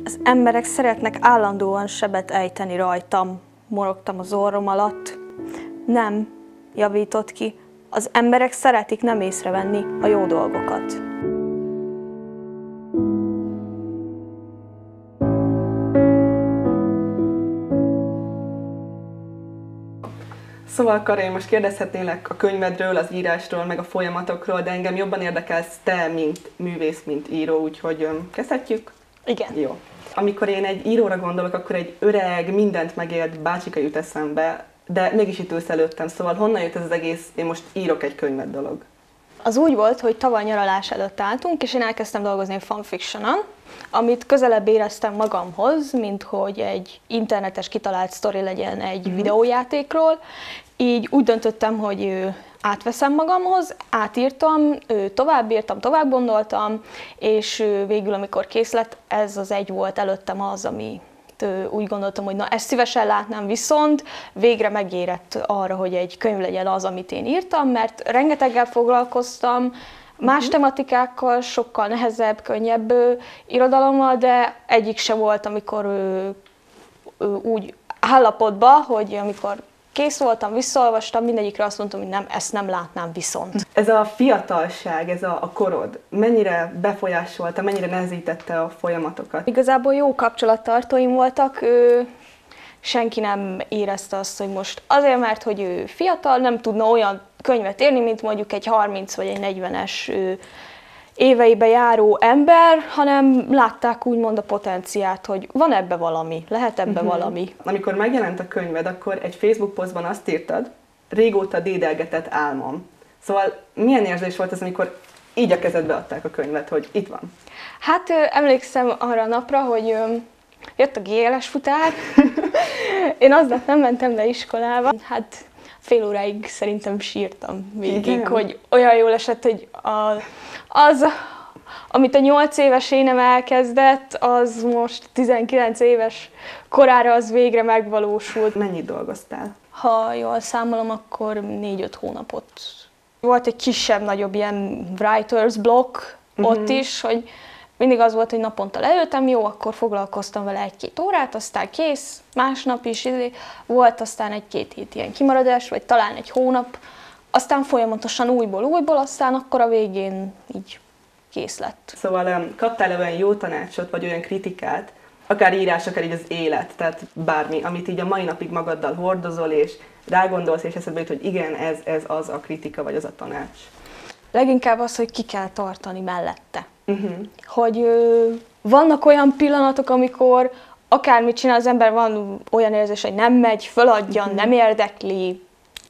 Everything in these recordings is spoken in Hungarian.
Az emberek szeretnek állandóan sebet ejteni rajtam, morogtam az orrom alatt. Nem, javított ki, az emberek szeretik nem észrevenni a jó dolgokat. Szóval Kara, én most kérdezhetnélek a könyvedről, az írásról, meg a folyamatokról, de engem jobban érdekelsz te, mint művész, mint író, úgyhogy kezdhetjük? Igen. Jó. Amikor én egy íróra gondolok, akkor egy öreg, mindent megélt bácsika jut eszembe, de mégis itt ülsz előttem, szóval honnan jött ez az egész, én most írok egy könyvet dolog? Az úgy volt, hogy tavaly nyaralás előtt álltunk, és én elkezdtem dolgozni egy fanfictionon, amit közelebb éreztem magamhoz, mint hogy egy internetes kitalált sztori legyen egy videójátékról. Így úgy döntöttem, hogy átveszem magamhoz, átírtam, tovább gondoltam, és végül, amikor kész lett, ez az egy volt előttem az, ami úgy gondoltam, hogy na, ezt szívesen látnám, viszont végre megérett arra, hogy egy könyv legyen az, amit én írtam, mert rengeteggel foglalkoztam, más tematikákkal, sokkal nehezebb, könnyebb irodalommal, de egyik se volt, amikor úgy állapotban, hogy amikor kész voltam, visszaolvastam, mindegyikre azt mondtam, hogy nem, ezt nem látnám viszont. Ez a fiatalság, ez a korod, mennyire befolyásolta, mennyire nehezítette a folyamatokat? Igazából jó kapcsolattartóim voltak, senki nem érezte azt, hogy most azért, mert hogy ő fiatal, nem tudna olyan könyvet írni, mint mondjuk egy 30 vagy egy 40-es éveibe járó ember, hanem látták úgymond a potenciát, hogy van ebbe valami, lehet ebbe valami. Amikor megjelent a könyved, akkor egy Facebook posztban azt írtad, régóta dédelgetett álmom. Szóval milyen érzés volt ez, amikor így a kezedbe adták a könyvet, hogy itt van? Hát emlékszem arra a napra, hogy jött a GLS futár, én aznap nem mentem be iskolába, hát fél óráig szerintem sírtam végig, hogy olyan jól esett, hogy amit a 8 éves énem elkezdett, az most 19 éves korára az végre megvalósult. Mennyit dolgoztál? Ha jól számolom, akkor 4-5 hónapot. Volt egy kisebb-nagyobb ilyen writer's block ott is, hogy mindig az volt, hogy naponta leültem, jó, akkor foglalkoztam vele 1-2 órát, aztán kész, másnap is volt, aztán 1-2 hét ilyen kimaradás, vagy talán egy hónap, aztán folyamatosan újból, aztán akkor a végén így kész lett. Szóval kaptál-e olyan jó tanácsot, vagy olyan kritikát, akár írás, akár így az élet, tehát bármi, amit így a mai napig magaddal hordozol, és rágondolsz, és eszedbe jut, hogy igen, ez az a kritika, vagy az a tanács? Leginkább az, hogy ki kell tartani mellette. Hogy vannak olyan pillanatok, amikor akármit csinál az ember, van olyan érzés, hogy nem megy, föladja, nem érdekli,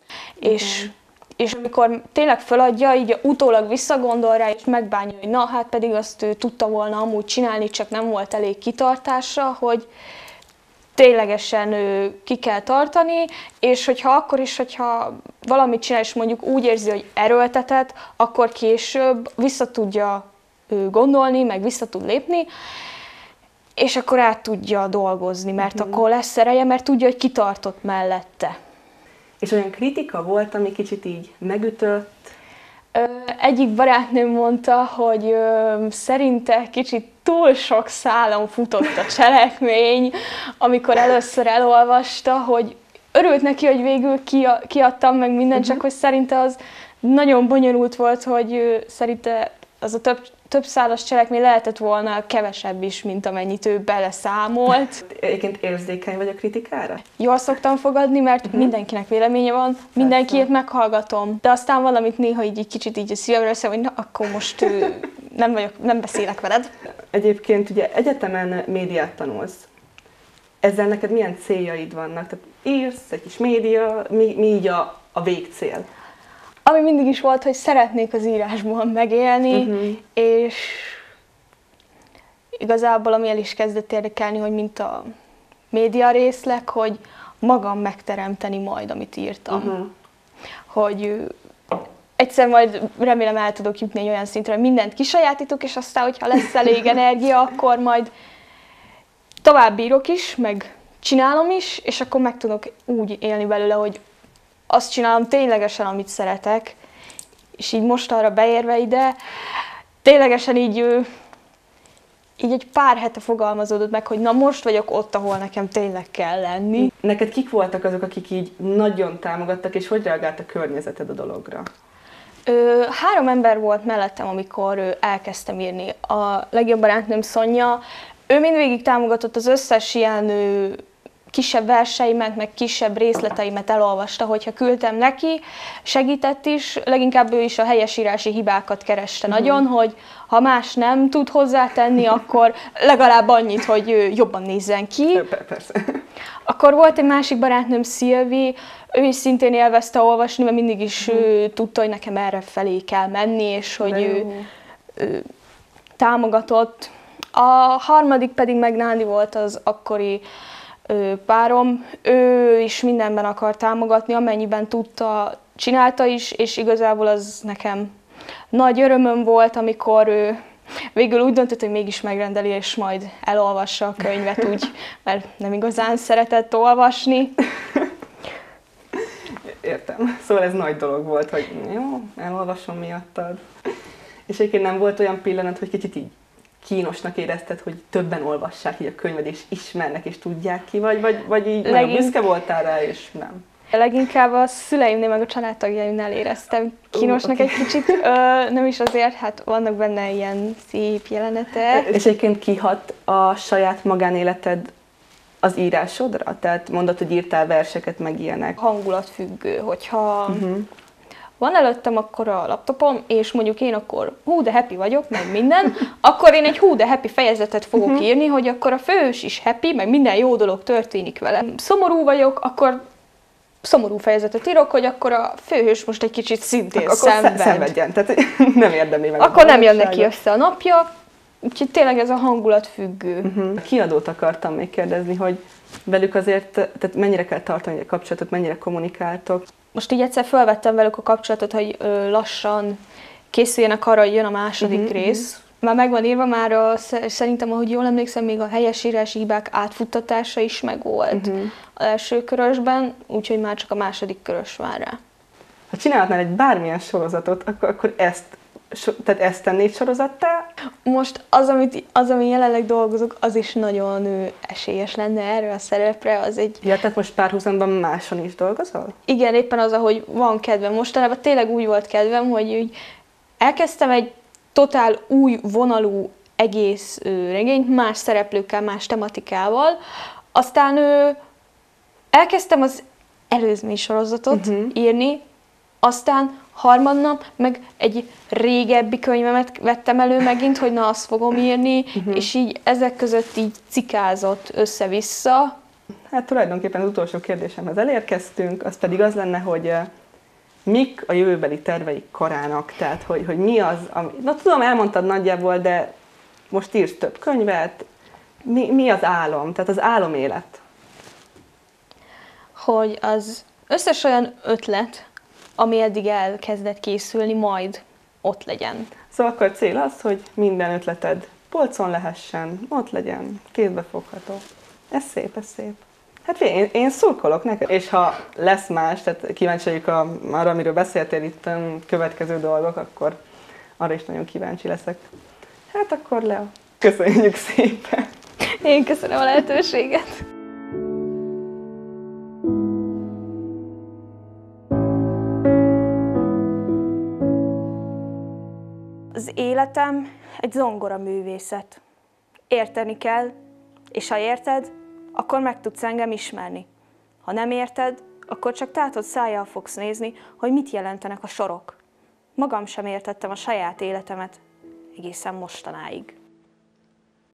és amikor tényleg föladja, így utólag visszagondol rá, és megbánja, hogy na, hát pedig azt tudta volna amúgy csinálni, csak nem volt elég kitartása, hogy ténylegesen ki kell tartani, és hogyha valamit csinál, és mondjuk úgy érzi, hogy erőltetett, akkor később vissza tudja gondolni, meg vissza tud lépni, és akkor át tudja dolgozni, mert akkor lesz ereje, mert tudja, hogy kitartott mellette. És olyan kritika volt, ami kicsit így megütött? Egyik barátnőm mondta, hogy szerinte kicsit túl sok szálon futott a cselekmény, amikor először elolvasta, hogy örült neki, hogy végül kiadtam meg mindent, csak hogy szerinte az nagyon bonyolult volt, hogy szerinte az a több szálas cselekmény lehetett volna kevesebb is, mint amennyit ő beleszámolt. Egyébként érzékeny vagy a kritikára? Jól szoktam fogadni, mert mindenkinek véleménye van, mindenkiét meghallgatom, de aztán valamit néha így kicsit így a szívemre veszem, hogy na, akkor most nem beszélek veled. Egyébként ugye egyetemen médiát tanulsz. Ezzel neked milyen céljaid vannak? Tehát írsz, egy kis média, mi így a végcél? Ami mindig is volt, hogy szeretnék az írásból megélni, és igazából ami el is kezdett érdekelni, hogy mint a média részleg, hogy magam megteremteni majd, amit írtam. Hogy egyszer majd remélem el tudok jutni egy olyan szintre, hogy mindent kisajátítok, és aztán, hogyha lesz elég energia, akkor majd tovább írok is, meg csinálom is, és akkor meg tudok úgy élni belőle, hogy azt csinálom ténylegesen, amit szeretek, és így most arra beérve ide, ténylegesen így így egy pár hete fogalmazódott meg, hogy na most vagyok ott, ahol nekem tényleg kell lenni. Neked kik voltak azok, akik így nagyon támogattak, és hogy reagált a környezeted a dologra? 3 ember volt mellettem, amikor elkezdtem írni. A legjobb barátnőm Szonya, ő mindvégig támogatott, az összes ilyen kisebb verseimet, meg kisebb részleteimet elolvasta, hogyha küldtem neki, segített is, leginkább ő is a helyesírási hibákat kereste nagyon, hogy ha más nem tud hozzátenni, akkor legalább annyit, hogy jobban nézzen ki. Persze. Akkor volt egy másik barátnőm, Szilvi, ő is szintén élvezte olvasni, mert mindig is tudta, hogy nekem erre felé kell menni, és hogy ő támogatott. A harmadik pedig meg Nándi volt, az akkori párom. Ő is mindenben akar támogatni, amennyiben tudta, csinálta is, és igazából az nekem nagy örömöm volt, amikor ő végül úgy döntött, hogy mégis megrendeli, és majd elolvassa a könyvet úgy, mert nem igazán szeretett olvasni. Értem. Szóval ez nagy dolog volt, hogy jó, elolvasom miattad. És egyébként nem volt olyan pillanat, hogy kicsit így kínosnak érezted, hogy többen olvassák így a könyved, és ismernek, és tudják ki, vagy így nagyon büszke voltál rá, és nem? Leginkább a szüleimnél, meg a családtagjaimnál éreztem kínosnak egy kicsit, nem is azért, hát vannak benne ilyen szép jelenetek. És egyébként kihat a saját magánéleted az írásodra? Tehát mondod, hogy írtál verseket, meg ilyenek. Hangulatfüggő, hogyha van előttem akkor a laptopom, és mondjuk én akkor hú, de happy vagyok, meg minden, akkor én egy hú, de happy fejezetet fogok írni, hogy akkor a főhős is happy, meg minden jó dolog történik vele. Szomorú vagyok, akkor szomorú fejezetet írok, hogy akkor a főhős most egy kicsit szintén szenvedjen, tehát nem érdemli meg. Akkor nem jön neki össze a napja, úgyhogy tényleg ez a hangulat függő. A kiadót akartam még kérdezni, hogy velük azért, tehát mennyire kell tartani a kapcsolatot, mennyire kommunikáltok? Most így egyszer felvettem velük a kapcsolatot, hogy lassan készüljenek arra, hogy jön a második rész. Már megvan írva, már szerintem, ahogy jól emlékszem, még a helyesírási hibák átfuttatása is megvolt az első körösben, úgyhogy már csak a második körös vár rá. Ha csinálhatnál egy bármilyen sorozatot, akkor ezt tennéd sorozattá? Most ami jelenleg dolgozok, az is nagyon esélyes lenne erre a szerepre. Az egy... Ja, tehát most párhuzamban máson is dolgozol? Igen, éppen az, ahogy van kedvem. Mostanában tényleg úgy volt kedvem, hogy úgy elkezdtem egy totál új vonalú egész regényt, más szereplőkkel, más tematikával. Aztán elkezdtem az előzmény sorozatot írni, aztán harmadnap meg egy régebbi könyvemet vettem elő megint, hogy na azt fogom írni, és így ezek között így cikázott össze-vissza. Hát tulajdonképpen az utolsó kérdésemhez elérkeztünk, az pedig az lenne, hogy mik a jövőbeli terveik Karának, tehát hogy mi az, ami... Na tudom, elmondtad nagyjából, de most írsz több könyvet, mi az álom, tehát az álomélet? Hogy az összes olyan ötlet, ami eddig elkezdett készülni, majd ott legyen. Szóval akkor cél az, hogy minden ötleted polcon lehessen, ott legyen, kézbefogható. Ez szép, ez szép. Hát én szurkolok neked. És ha lesz más, tehát kíváncsi vagyok arra, amiről beszéltél itt, következő dolgok, akkor arra is nagyon kíváncsi leszek. Hát akkor Lea, köszönjük szépen! Én köszönöm a lehetőséget! Az életem egy zongoraművészet. Érteni kell, és ha érted, akkor meg tudsz engem ismerni. Ha nem érted, akkor csak tátott szájjal fogsz nézni, hogy mit jelentenek a sorok. Magam sem értettem a saját életemet egészen mostanáig.